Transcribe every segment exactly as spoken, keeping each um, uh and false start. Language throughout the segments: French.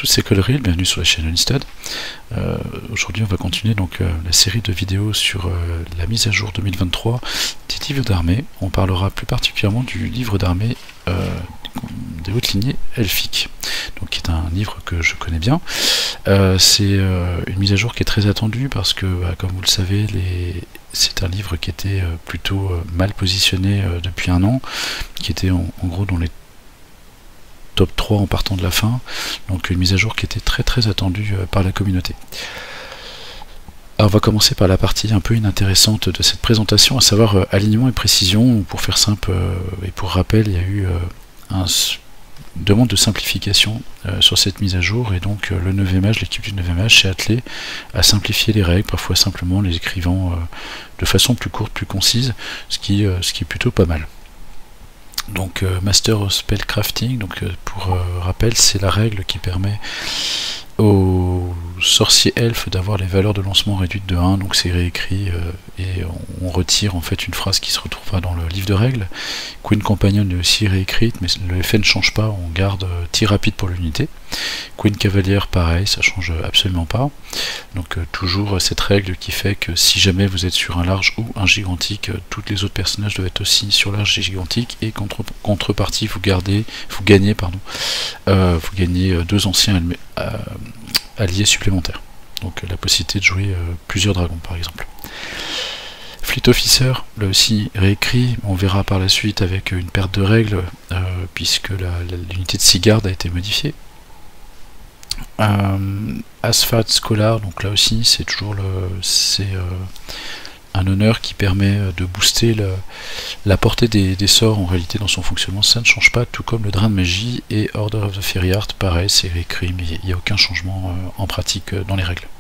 tous, c'est Colreel, bienvenue sur la chaîne Unstud. Euh, Aujourd'hui on va continuer donc euh, la série de vidéos sur euh, la mise à jour deux mille vingt-trois des livres d'armée. On parlera plus particulièrement du livre d'armée euh, des hautes lignées elfiques, donc qui est un livre que je connais bien. Euh, c'est euh, une mise à jour qui est très attendue parce que, bah, comme vous le savez, les... c'est un livre qui était euh, plutôt euh, mal positionné euh, depuis un an, qui était en, en gros dans les top trois en partant de la fin, donc une mise à jour qui était très très attendue euh, par la communauté. Alors on va commencer par la partie un peu inintéressante de cette présentation, à savoir euh, alignement et précision. Pour faire simple euh, et pour rappel, il y a eu euh, un, une demande de simplification euh, sur cette mise à jour, et donc euh, le neuvième âge, l'équipe du neuvième âge s'est attelée à simplifier les règles, parfois simplement les écrivant euh, de façon plus courte, plus concise, ce qui, euh, ce qui est plutôt pas mal. Donc euh, Master of Spellcrafting, donc euh, pour euh, rappel, c'est la règle qui permet aux sorciers elfes d'avoir les valeurs de lancement réduites de un, donc c'est réécrit euh, et on, on retire en fait une phrase qui se retrouvera dans le livre de règles. Queen Companion est aussi réécrite, mais le effet ne change pas, on garde euh, tir rapide pour l'unité. Queen Cavalière, pareil, ça change absolument pas. Donc euh, toujours euh, cette règle qui fait que si jamais vous êtes sur un large ou un gigantique, euh, tous les autres personnages doivent être aussi sur large et gigantique, et contre, contrepartie vous gardez, vous gagnez pardon, euh, vous gagnez euh, deux anciens euh, alliés supplémentaires. Donc euh, la possibilité de jouer euh, plusieurs dragons par exemple. Fleet Officer, là aussi réécrit, on verra par la suite avec une perte de règles, euh, puisque l'unité de Seaguard a été modifiée. Euh, Asphalt Scholar, donc là aussi c'est toujours le c'est euh, un honneur qui permet de booster le, la portée des, des sorts en réalité dans son fonctionnement, ça ne change pas, tout comme le drain de magie. Et Order of the Fairy Heart, pareil, c'est réécrit, mais il n'y a aucun changement euh, en pratique euh, dans les règles.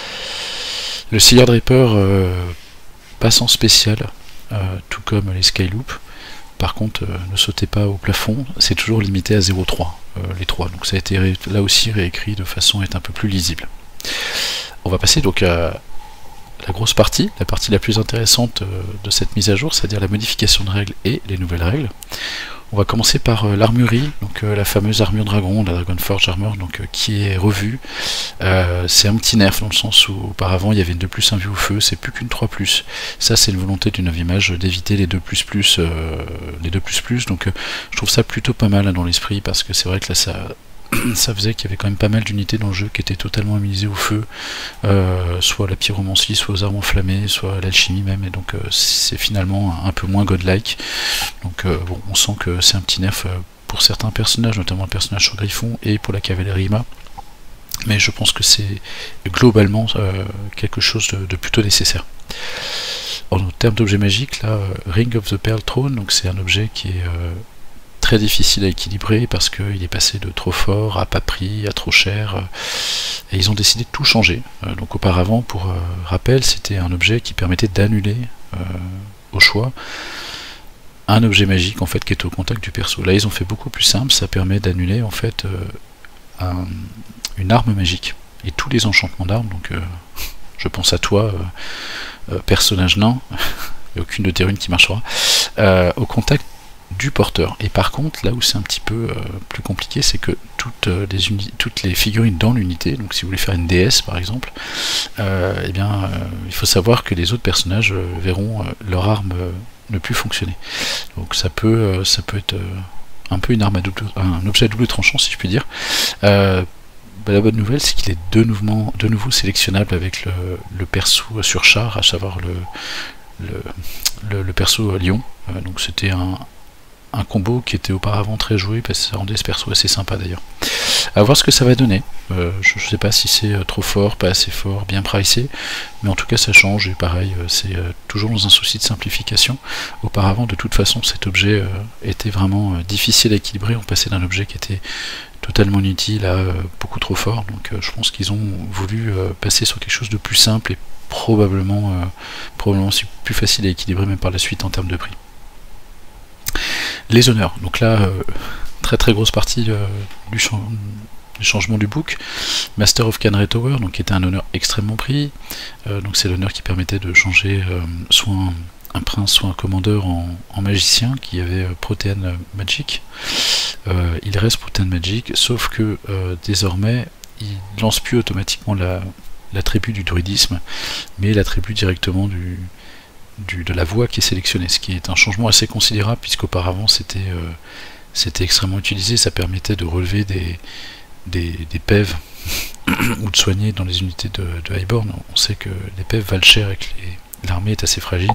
Le Seaguard Reaper euh, passe en spécial, euh, tout comme les Skyloop. Par contre, euh, ne sautez pas au plafond, c'est toujours limité à zéro virgule trois, euh, les trois. Donc ça a été là aussi réécrit de façon à être un peu plus lisible. On va passer donc à la grosse partie, la partie la plus intéressante euh, de cette mise à jour, c'est-à-dire la modification de règles et les nouvelles règles. On va commencer par euh, l'armurerie, donc euh, la fameuse armure dragon, la Dragonforge Armor, donc euh, qui est revue. Euh, c'est un petit nerf dans le sens où auparavant il y avait une deux plus un vue au feu, c'est plus qu'une trois plus. Ça c'est une volonté du neuvième âge d'éviter les deux plus plus, euh, les deux plus plus. Donc euh, je trouve ça plutôt pas mal hein, dans l'esprit, parce que c'est vrai que là ça ça faisait qu'il y avait quand même pas mal d'unités dans le jeu qui étaient totalement immunisées au feu, euh, soit la pyromancie, soit aux armes enflammées, soit l'alchimie même, et donc euh, c'est finalement un, un peu moins godlike. Donc euh, bon, on sent que c'est un petit nerf euh, pour certains personnages, notamment le personnage sur Griffon et pour la cavalerie Ima, mais je pense que c'est globalement euh, quelque chose de, de plutôt nécessaire. En termes d'objets magiques, là, euh, Ring of the Pearl Throne, donc c'est un objet qui est euh, très difficile à équilibrer parce qu'il est passé de trop fort à pas prix, à trop cher, euh, et ils ont décidé de tout changer. Euh, donc auparavant, pour euh, rappel, c'était un objet qui permettait d'annuler euh, au choix un objet magique en fait qui est au contact du perso. Là ils ont fait beaucoup plus simple, ça permet d'annuler en fait euh, un, une arme magique et tous les enchantements d'armes. Donc euh, je pense à toi, euh, euh, personnage nain, il n'y a aucune de tes runes qui marchera, euh, au contact du porteur. Et par contre, là où c'est un petit peu euh, plus compliqué, c'est que toutes, euh, les toutes les figurines dans l'unité, donc si vous voulez faire une déesse par exemple, euh, eh bien, euh, il faut savoir que les autres personnages euh, verront euh, leur arme euh, ne plus fonctionner. Donc ça peut, euh, ça peut être euh, un peu une arme à double, un objet à double tranchant si je puis dire. Euh, bah, la bonne nouvelle, c'est qu'il est de nouveau, de nouveau sélectionnable avec le, le perso sur char, à savoir le, le, le, le perso lion. Euh, donc c'était un un combo qui était auparavant très joué, parce que ça rendait ce perso assez sympa d'ailleurs. À voir ce que ça va donner. Euh, je ne sais pas si c'est euh, trop fort, pas assez fort, bien pricé, mais en tout cas ça change, et pareil, euh, c'est euh, toujours dans un souci de simplification. Auparavant, de toute façon, cet objet euh, était vraiment euh, difficile à équilibrer. On passait d'un objet qui était totalement inutile à euh, beaucoup trop fort, donc euh, je pense qu'ils ont voulu euh, passer sur quelque chose de plus simple et probablement, euh, probablement plus facile à équilibrer même par la suite en termes de prix. Les honneurs, donc là, euh, très très grosse partie euh, du, ch du changement du book. Master of Canray Tower, donc qui était un honneur extrêmement pris, euh, donc c'est l'honneur qui permettait de changer euh, soit un, un prince, soit un commandeur en, en magicien, qui avait euh, Protean Magic. Euh, il reste Protean Magic, sauf que euh, désormais, il lance plus automatiquement la l'attribut du druidisme, mais l'attribut directement du, du, de la voix qui est sélectionnée, ce qui est un changement assez considérable, puisqu'auparavant c'était euh, c'était extrêmement utilisé, ça permettait de relever des, des, des P E V ou de soigner dans les unités de, de Highborn. On sait que les P E V valent cher et que l'armée est assez fragile.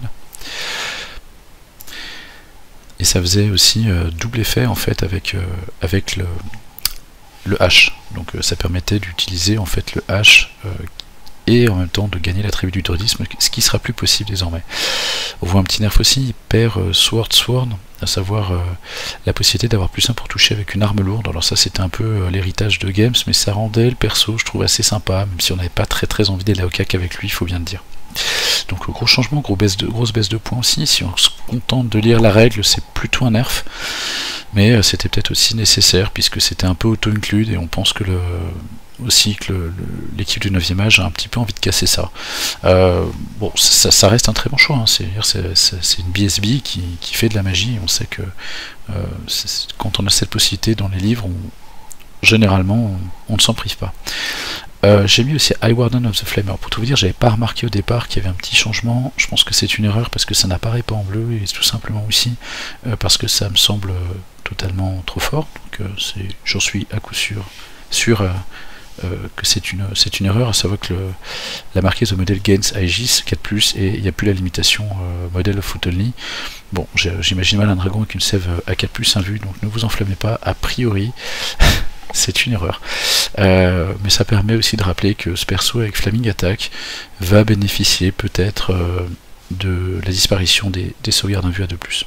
Et ça faisait aussi euh, double effet en fait avec, euh, avec le, le H. Donc euh, ça permettait d'utiliser en fait le H euh, et en même temps de gagner l'attribut du druidisme, ce qui sera plus possible désormais. On voit un petit nerf aussi, il perd euh, Sword Sworn, à savoir euh, la possibilité d'avoir plus un pour toucher avec une arme lourde. Alors ça c'était un peu euh, l'héritage de Games, mais ça rendait le perso, je trouve, assez sympa, même si on n'avait pas très très envie d'aller au cac avec lui, il faut bien le dire. Donc gros changement, gros baisse de, grosse baisse de points aussi. Si on se contente de lire la règle, c'est plutôt un nerf, mais euh, c'était peut-être aussi nécessaire puisque c'était un peu auto-include et on pense que le aussi que l'équipe du neuvième âge a un petit peu envie de casser ça. Euh, bon, ça, ça reste un très bon choix, hein. C'est une B S B qui, qui fait de la magie, et on sait que euh, quand on a cette possibilité dans les livres, on, généralement on, on ne s'en prive pas. Euh, j'ai mis aussi High Warden of the Flame. Alors pour tout vous dire, j'avais pas remarqué au départ qu'il y avait un petit changement. Je pense que c'est une erreur parce que ça n'apparaît pas en bleu, et tout simplement aussi euh, parce que ça me semble euh, totalement trop fort. Donc euh, j'en suis à coup sûr sûr euh, euh, que c'est une, une erreur, à savoir que le, la marquise au modèle Gains Aegis quatre plus, et il n'y a plus la limitation euh, modèle of Foot Only. Bon, j'imagine mal un dragon avec une sève à quatre plus invue, donc ne vous enflammez pas, a priori c'est une erreur. Euh, mais ça permet aussi de rappeler que ce perso avec Flaming Attack va bénéficier peut-être euh, de la disparition des, des sauvegardes en vue à deux plus.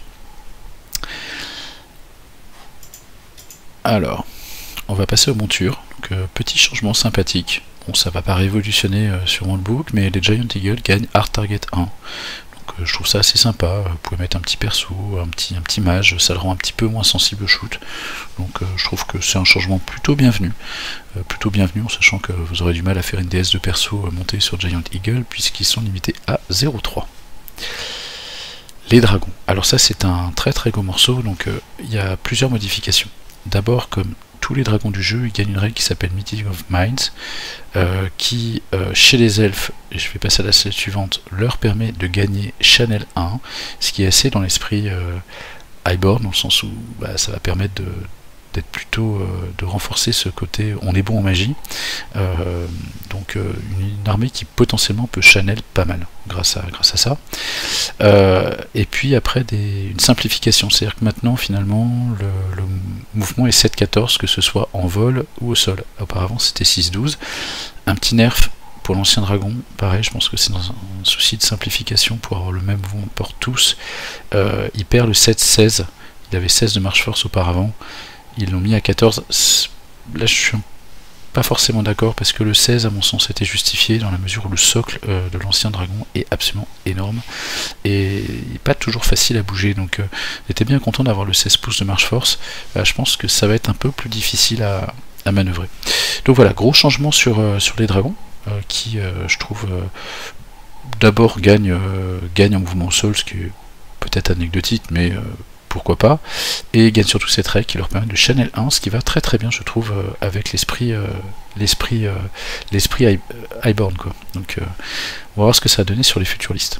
Alors, on va passer aux montures. Donc, euh, petit changement sympathique. Bon, ça va pas révolutionner euh, sûrement le book, mais les Giant Eagle gagnent Hard Target un. Je trouve ça assez sympa. Vous pouvez mettre un petit perso, un petit, un petit mage, ça le rend un petit peu moins sensible au shoot. Donc euh, je trouve que c'est un changement plutôt bienvenu. Euh, plutôt bienvenu en sachant que vous aurez du mal à faire une D S de perso montée sur Giant Eagle puisqu'ils sont limités à zéro virgule trois. Les dragons. Alors ça c'est un très très gros morceau, donc euh, il y a plusieurs modifications. D'abord, comme tous les dragons du jeu, ils gagnent une règle qui s'appelle Meeting of Minds, euh, qui, euh, chez les elfes, et je vais passer à la slide suivante, leur permet de gagner Channel un, ce qui est assez dans l'esprit euh, Highborn, dans le sens où bah, ça va permettre de d'être plutôt euh, de renforcer ce côté on est bon en magie, euh, donc euh, une, une armée qui potentiellement peut channel pas mal grâce à, grâce à ça. Euh, et puis après des, une simplification, c'est-à-dire que maintenant finalement le, le mouvement est sept quatorze, que ce soit en vol ou au sol. Auparavant c'était six douze. Un petit nerf pour l'ancien dragon, pareil, je pense que c'est dans un souci de simplification pour avoir le même mouvement pour tous. Euh, il perd le sept seize, il avait seize de marche force auparavant, ils l'ont mis à quatorze. Là je suis pas forcément d'accord parce que le seize à mon sens était justifié dans la mesure où le socle euh, de l'ancien dragon est absolument énorme et pas toujours facile à bouger, donc euh, j'étais bien content d'avoir le seize pouces de marche force. Euh, je pense que ça va être un peu plus difficile à, à manœuvrer. Donc voilà, gros changement sur, euh, sur les dragons euh, qui euh, je trouve euh, d'abord gagne, euh, gagne en mouvement au sol, ce qui est peut-être anecdotique mais euh, pourquoi pas, et gagne surtout cette règle qui leur permet de Channel un, ce qui va très très bien je trouve euh, avec l'esprit euh, l'esprit euh, l'esprit Highborn quoi. Donc euh, on va voir ce que ça a donné sur les futures listes.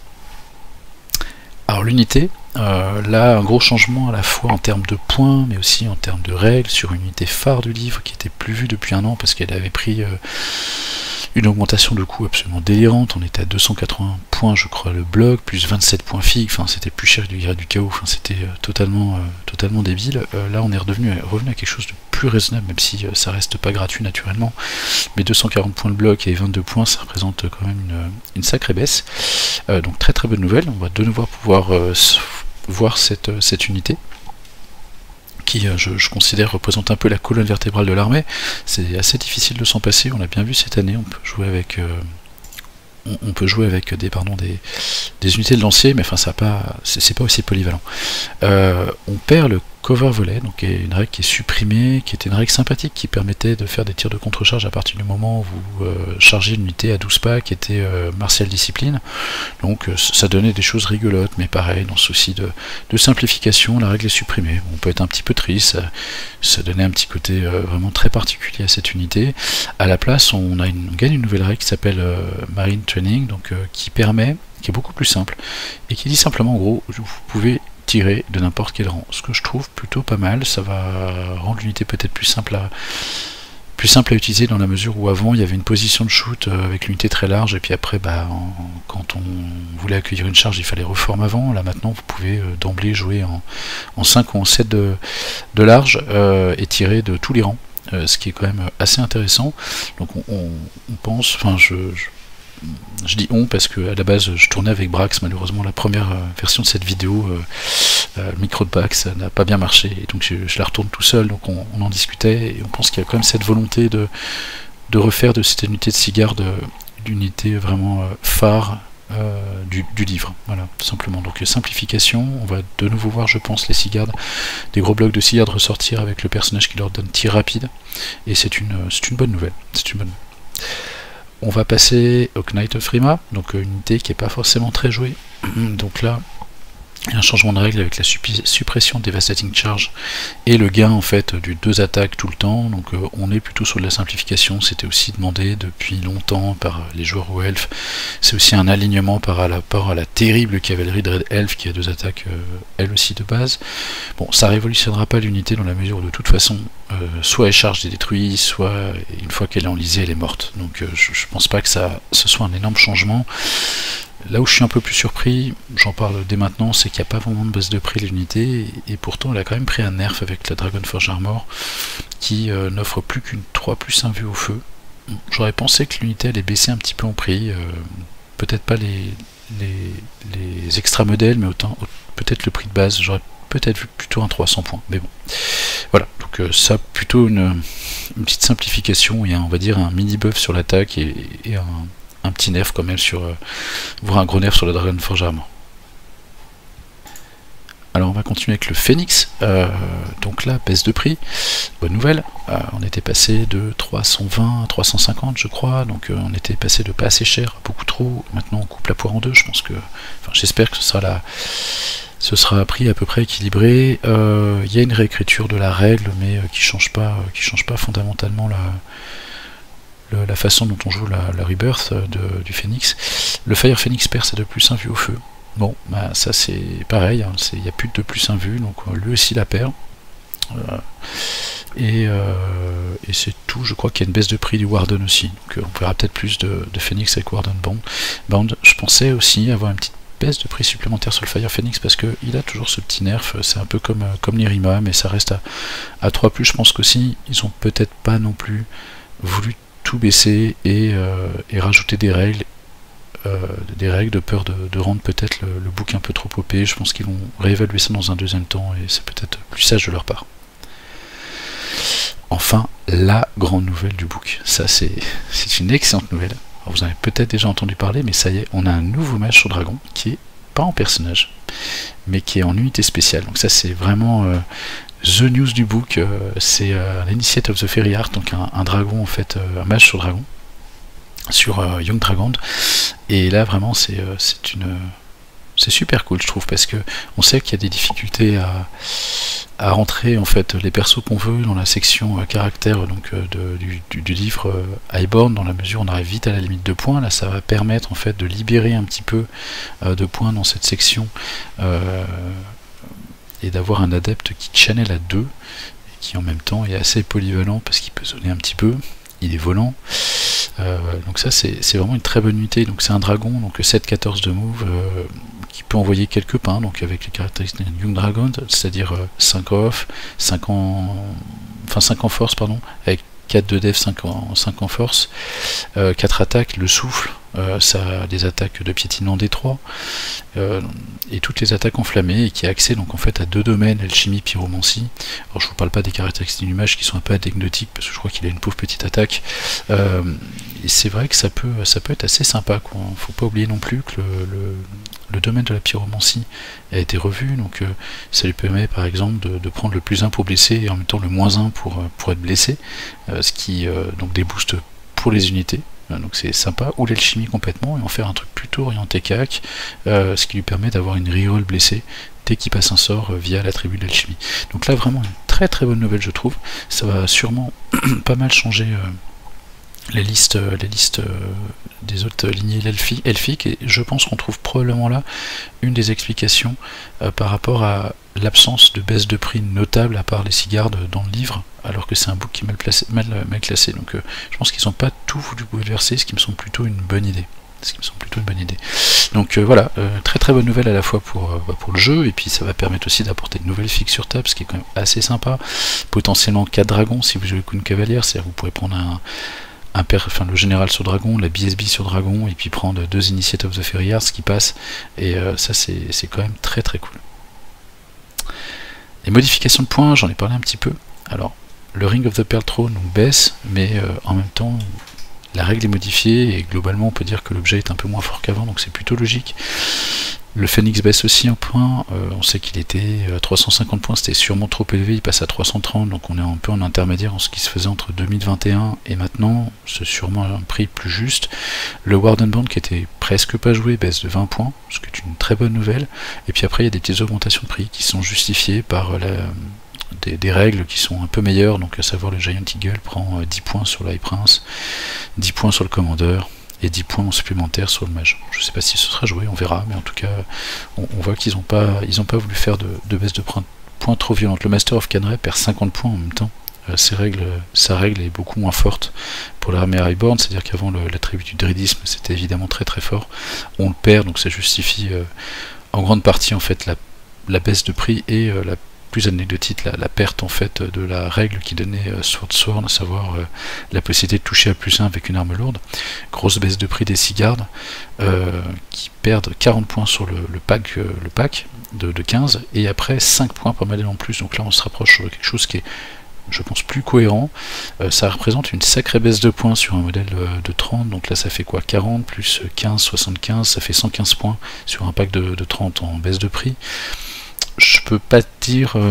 Alors l'unité, euh, là un gros changement à la fois en termes de points mais aussi en termes de règles sur une unité phare du livre qui était plus vue depuis un an parce qu'elle avait pris euh, une augmentation de coût absolument délirante. On était à deux cent quatre-vingts points je crois le bloc, plus vingt-sept points fig, enfin c'était plus cher que du guerrier du chaos, enfin c'était euh, totalement, euh, totalement débile. Euh, là on est redevenu revenu à quelque chose de plus raisonnable, même si euh, ça reste pas gratuit naturellement, mais deux cent quarante points de bloc et vingt-deux points ça représente quand même une, une sacrée baisse. Euh, donc très très bonne nouvelle, on va de nouveau pouvoir euh, voir cette, euh, cette unité qui euh, je, je considère représente un peu la colonne vertébrale de l'armée. C'est assez difficile de s'en passer, on l'a bien vu cette année, on peut jouer avec euh, on, on peut jouer avec des, pardon, des, des unités de lancier, mais enfin ça pas, c'est pas aussi polyvalent. Euh, on perd le cover volet, donc qui est une règle qui est supprimée, qui était une règle sympathique qui permettait de faire des tirs de contre-charge à partir du moment où vous euh, chargez une unité à douze pas qui était euh, martial discipline. Donc euh, ça donnait des choses rigolotes, mais pareil, dans ce souci de, de simplification, la règle est supprimée. On peut être un petit peu triste, ça, ça donnait un petit côté euh, vraiment très particulier à cette unité. À la place, on, a une, on gagne une nouvelle règle qui s'appelle euh, Marine Training, donc euh, qui permet, qui est beaucoup plus simple, et qui dit simplement en gros, vous pouvez tirer de n'importe quel rang, ce que je trouve plutôt pas mal. Ça va rendre l'unité peut-être plus simple à plus simple à utiliser, dans la mesure où avant il y avait une position de shoot euh, avec l'unité très large, et puis après bah, en, quand on voulait accueillir une charge il fallait reformer avant. Là maintenant vous pouvez euh, d'emblée jouer en, en cinq ou en sept de, de large euh, et tirer de tous les rangs, euh, ce qui est quand même assez intéressant. Donc on, on, on pense, enfin je, je Je dis on parce que à la base je tournais avec Brax, malheureusement la première euh, version de cette vidéo, euh, euh, le micro de Brax n'a pas bien marché, et donc je, je la retourne tout seul, donc on, on en discutait, et on pense qu'il y a quand même cette volonté de, de refaire de cette unité de Seaguard l'unité vraiment euh, phare euh, du, du livre, voilà, tout simplement. Donc simplification, on va de nouveau voir je pense les Seaguard, des gros blocs de Seaguard ressortir avec le personnage qui leur donne tir rapide, et c'est une, c'est une bonne nouvelle, c'est une bonne nouvelle. On va passer au Knight of Rima, donc une unité qui n'est pas forcément très jouée. Donc là, il y a un changement de règle avec la suppression Devastating Charge et le gain en fait du deux attaques tout le temps. Donc euh, on est plutôt sur de la simplification. C'était aussi demandé depuis longtemps par les joueurs au Elf. C'est aussi un alignement par rapport à la terrible cavalerie de Red Elf qui a deux attaques euh, elle aussi de base. Bon, ça révolutionnera pas l'unité dans la mesure où de toute façon euh, soit elle charge et détruit, soit une fois qu'elle est enlisée elle est morte. Donc euh, je, je pense pas que ça ce soit un énorme changement. Là où je suis un peu plus surpris, j'en parle dès maintenant, c'est qu'il n'y a pas vraiment de baisse de prix de l'unité, et pourtant elle a quand même pris un nerf avec la Dragonforge Armor qui euh, n'offre plus qu'une trois plus un vue au feu. J'aurais pensé que l'unité allait baisser un petit peu en prix, euh, peut-être pas les, les, les extra modèles, mais autant peut-être le prix de base, j'aurais peut-être vu plutôt un trois cents points, mais bon. Voilà, donc euh, ça plutôt une, une petite simplification, il y a on va dire un mini buff sur l'attaque et, et un un petit nerf quand même sur, euh, voire un gros nerf sur la Dragonforge Armor. Alors on va continuer avec le Phoenix, euh, donc là baisse de prix, bonne nouvelle, euh, on était passé de trois cent vingt à trois cent cinquante je crois, donc euh, on était passé de pas assez cher, beaucoup trop, maintenant on coupe la poire en deux, je pense que, enfin j'espère que ce sera la, ce sera un prix à peu près équilibré. Il euh, y a une réécriture de la règle, mais euh, qui change pas, euh, qui change pas fondamentalement la la façon dont on joue la, la Rebirth de, du Phoenix. Le Fire Phoenix perce à deux plus un vue au feu. Bon, bah ça c'est pareil, il n'y a plus de deux plus un vue, donc lui aussi la perd. Euh, et euh, et c'est tout, je crois qu'il y a une baisse de prix du Warden aussi, donc on verra peut-être plus de, de Phoenix avec Warden Bond. Bond. Je pensais aussi avoir une petite baisse de prix supplémentaire sur le Fire Phoenix parce qu'il a toujours ce petit nerf, c'est un peu comme, comme l'Irima, mais ça reste à, à trois plus. Je pense qu'aussi ils ont peut-être pas non plus voulu tout baisser et, euh, et rajouter des règles euh, des règles de peur de, de rendre peut-être le, le book un peu trop O P. Je pense qu'ils vont réévaluer ça dans un deuxième temps et c'est peut-être plus sage de leur part. Enfin, la grande nouvelle du book, ça c'est une excellente nouvelle. Alors, vous en avez peut-être déjà entendu parler, mais ça y est, on a un nouveau mage sur dragon qui est pas en personnage mais qui est en unité spéciale. Donc ça c'est vraiment euh, the news du book, euh, c'est euh, l'Initiate of the Fairy Heart, donc un, un dragon en fait, euh, un mage sur dragon, sur euh, Young Dragon, et là vraiment c'est euh, c'est une c'est super cool je trouve, parce que on sait qu'il y a des difficultés à, à rentrer en fait les persos qu'on veut dans la section euh, caractère donc euh, de, du, du, du livre euh, Highborn, dans la mesure où on arrive vite à la limite de points. Là ça va permettre en fait de libérer un petit peu euh, de points dans cette section euh, et d'avoir un adepte qui channel à deux et qui en même temps est assez polyvalent parce qu'il peut zoner un petit peu, il est volant. Euh, donc ça c'est vraiment une très bonne unité. Donc c'est un dragon, donc sept quatorze de move, euh, qui peut envoyer quelques pains, donc avec les caractéristiques de Young Dragon, c'est-à-dire euh, cinq off, cinq en enfin cinq en force pardon, avec quatre de def, cinq en, cinq en force, euh, quatre attaques, le souffle, euh, ça a des attaques de piétinement D trois, euh, et toutes les attaques enflammées, et qui a accès donc en fait à deux domaines, alchimie, pyromancie. Alors je vous parle pas des caractéristiques du mage qui sont un peu anecdotiques, parce que je crois qu'il a une pauvre petite attaque, euh, et c'est vrai que ça peut, ça peut être assez sympa, quoi. Faut pas oublier non plus que le, le le domaine de la pyromancie a été revu, donc euh, ça lui permet par exemple de, de prendre le plus un pour blesser et en même temps le moins un pour, pour être blessé, euh, ce qui euh, donc des boosts pour les unités, euh, donc c'est sympa, ou l'alchimie complètement et en faire un truc plutôt orienté C A C, euh, ce qui lui permet d'avoir une reroll blessée dès qu'il passe un sort euh, via l'attribut de l'alchimie. Donc là vraiment une très très bonne nouvelle je trouve, ça va sûrement pas mal changer euh, les listes, les listes des autres lignées elfiques, et je pense qu'on trouve probablement là une des explications euh, par rapport à l'absence de baisse de prix notable à part les cigardes dans le livre, alors que c'est un book qui est mal, placé, mal, mal classé, donc euh, je pense qu'ils n'ont pas tout voulu bouleverser, ce qui me semble plutôt une bonne idée. Ce qui me semble plutôt une bonne idée. Donc euh, voilà, euh, très très bonne nouvelle à la fois pour, euh, pour le jeu, et puis ça va permettre aussi d'apporter de nouvelles figues sur table, ce qui est quand même assez sympa. Potentiellement quatre dragons si vous jouez Coon Cavalière, c'est-à-dire vous pourrez prendre un, un père, enfin le général sur dragon, la B S B sur dragon, et puis prendre deux Initiate of the Fairy Arts qui passent, et euh, ça c'est quand même très très cool. Les modifications de points, j'en ai parlé un petit peu. Alors, le Ring of the Pearl Throne donc, baisse, mais euh, en même temps, la règle est modifiée, et globalement on peut dire que l'objet est un peu moins fort qu'avant, donc c'est plutôt logique. Le Phoenix baisse aussi en points, euh, on sait qu'il était à trois cent cinquante points, c'était sûrement trop élevé, il passe à trois cent trente, donc on est un peu en intermédiaire en ce qui se faisait entre deux mille vingt et un et maintenant, c'est sûrement un prix plus juste. Le Warden Band qui était presque pas joué baisse de vingt points, ce qui est une très bonne nouvelle, et puis après il y a des petites augmentations de prix qui sont justifiées par la... Des, des règles qui sont un peu meilleures, donc à savoir le Giant Eagle prend dix points sur l'High Prince, dix points sur le Commandeur et dix points en supplémentaire sur le Mage. Je sais pas si ce sera joué, on verra, mais en tout cas on, on voit qu'ils n'ont pas ils ont pas voulu faire de, de baisse de points trop violente. Le Master of Canray perd cinquante points en même temps. Euh, ses règles, sa règle est beaucoup moins forte pour l'armée Highborn, c'est-à-dire qu'avant l'attribut du druidisme c'était évidemment très très fort. On le perd, donc ça justifie euh, en grande partie en fait la, la baisse de prix et euh, la plus anecdotique, la, la perte en fait de la règle qui donnait euh, Sword Sworn, à savoir euh, la possibilité de toucher à plus un avec une arme lourde. Grosse baisse de prix des Seaguards euh, qui perdent quarante points sur le, le pack, euh, le pack de, de quinze, et après cinq points par modèle en plus, donc là on se rapproche sur quelque chose qui est je pense plus cohérent. Euh, ça représente une sacrée baisse de points sur un modèle euh, de trente, donc là ça fait quoi, quarante plus quinze, soixante-quinze, ça fait cent quinze points sur un pack de, de trente en baisse de prix. Je peux pas te dire, euh,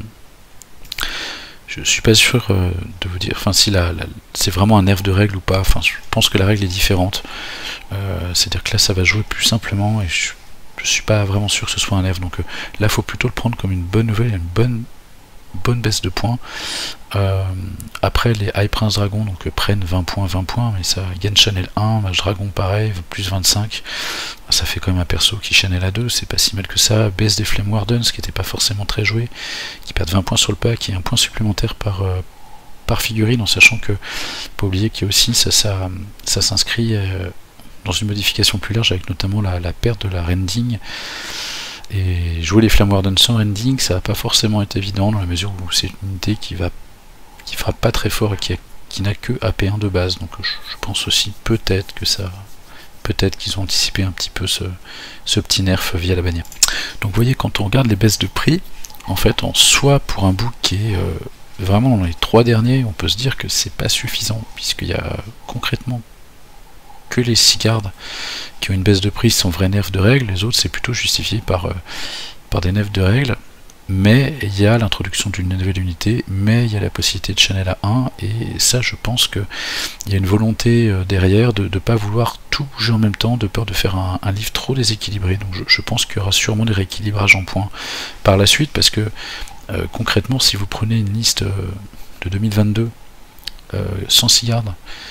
je suis pas sûr euh, de vous dire, enfin si la, la c'est vraiment un nerf de règle ou pas, enfin je pense que la règle est différente, euh, c'est à dire que là ça va jouer plus simplement, et je, je suis pas vraiment sûr que ce soit un nerf, donc euh, là faut plutôt le prendre comme une bonne nouvelle, une bonne bonne baisse de points. Euh, après les High Prince Dragon donc euh, prennent vingt points, vingt points, mais ça gagne Channel un, Mage Dragon pareil, plus vingt-cinq, ça fait quand même un perso qui Channel à deux, c'est pas si mal que ça. Baisse des Flame Wardens qui n'était pas forcément très joué, qui perdent vingt points sur le pack et un point supplémentaire par, euh, par figurine, en sachant que, pas oublier qu'il y a aussi, ça, ça, ça s'inscrit euh, dans une modification plus large avec notamment la, la perte de la rending. Et jouer les Flame Wardens sans rending, ça va pas forcément être évident dans la mesure où c'est une unité qui va qui frappe pas très fort et qui, qui n'a que A P un de base. Donc je, je pense aussi peut-être que ça, peut-être qu'ils ont anticipé un petit peu ce, ce petit nerf via la bannière. Donc vous voyez, quand on regarde les baisses de prix, en fait, en soi pour un book qui est euh, vraiment dans les trois derniers, on peut se dire que c'est pas suffisant, puisqu'il y a concrètement que les Seaguards qui ont une baisse de prix sans vrai nerf de règles, les autres c'est plutôt justifié par, euh, par des nerfs de règles, mais il y a l'introduction d'une nouvelle unité, mais il y a la possibilité de channel à un, et ça je pense qu'il y a une volonté euh, derrière de ne pas vouloir tout bouger en même temps, de peur de faire un, un livre trop déséquilibré, donc je, je pense qu'il y aura sûrement des rééquilibrages en points par la suite, parce que euh, concrètement si vous prenez une liste euh, de deux mille vingt-deux euh, sans Seaguard,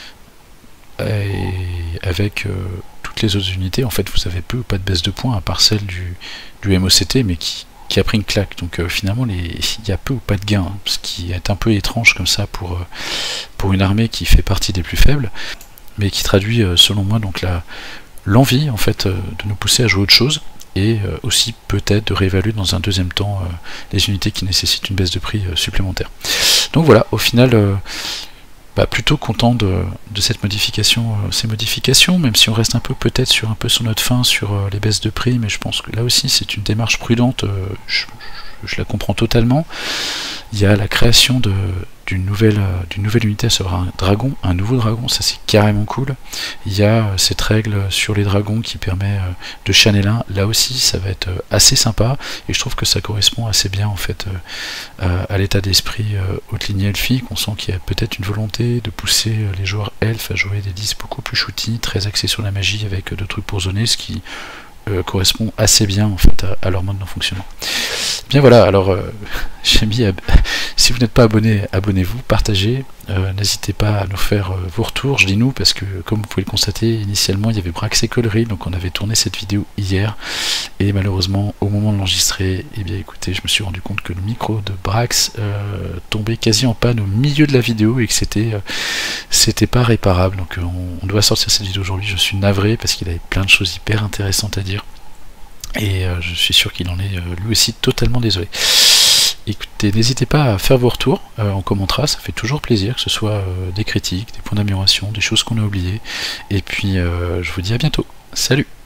et avec euh, toutes les autres unités, en fait vous avez peu ou pas de baisse de points à part celle du, du M O C T, mais qui, qui a pris une claque, donc euh, finalement il y a peu ou pas de gains, hein, ce qui est un peu étrange comme ça pour, euh, pour une armée qui fait partie des plus faibles, mais qui traduit euh, selon moi donc la l'envie en fait euh, de nous pousser à jouer autre chose, et euh, aussi peut-être de réévaluer dans un deuxième temps euh, les unités qui nécessitent une baisse de prix euh, supplémentaire. Donc voilà, au final euh, Bah, plutôt content de, de cette modification, euh, ces modifications, même si on reste un peu peut-être sur un peu sur notre fin sur euh, les baisses de prix, mais je pense que là aussi c'est une démarche prudente, euh, je, je, je la comprends totalement. Il y a la création de, d'une nouvelle, euh, d'une nouvelle unité, à savoir un dragon, un nouveau dragon, ça c'est carrément cool. Il y a euh, cette règle sur les dragons qui permet euh, de channel un, là aussi ça va être euh, assez sympa, et je trouve que ça correspond assez bien en fait euh, à l'état d'esprit euh, haute lignée elfique. On sent qu'il y a peut-être une volonté de pousser euh, les joueurs elfes à jouer des listes beaucoup plus shooty, très axés sur la magie avec euh, de trucs pour zoner, ce qui euh, correspond assez bien en fait à, à leur mode de fonctionnement. Bien voilà, alors euh, j'ai mis, si vous n'êtes pas abonné, abonnez-vous, partagez, euh, n'hésitez pas à nous faire euh, vos retours. Je dis nous parce que comme vous pouvez le constater, initialement il y avait Brax et Collery, donc on avait tourné cette vidéo hier, et malheureusement au moment de l'enregistrer, eh bien écoutez, je me suis rendu compte que le micro de Brax euh, tombait quasi en panne au milieu de la vidéo et que c'était euh, c'était pas réparable, donc euh, on, on doit sortir cette vidéo aujourd'hui. Je suis navré parce qu'il avait plein de choses hyper intéressantes à dire. Et euh, je suis sûr qu'il en est euh, lui aussi totalement désolé. Écoutez, n'hésitez pas à faire vos retours, euh, on commentera, ça fait toujours plaisir, que ce soit euh, des critiques, des points d'amélioration, des choses qu'on a oubliées. Et puis euh, je vous dis à bientôt. Salut!